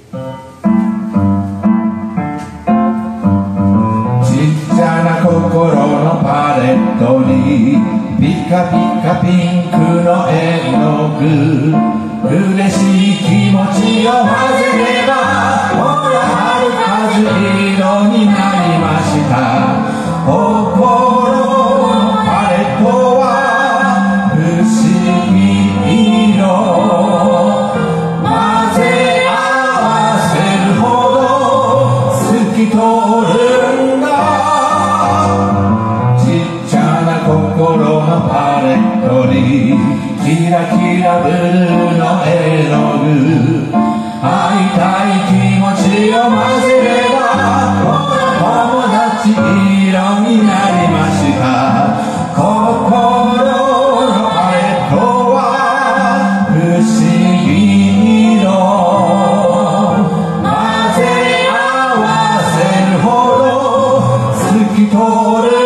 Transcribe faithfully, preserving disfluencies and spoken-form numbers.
心のパレットにピカピカピンクの絵の具、嬉しい気持ちを混ぜればほら春風色になりました。心のパレットは不思議色、混ぜ合わせるほど透き通るんだ。心のパレットにキラキラブルーの絵の具、会いたい気持ちを混ぜればほら友達色になりました。心のパレットは不思議色、混ぜ合わせるほど透き通る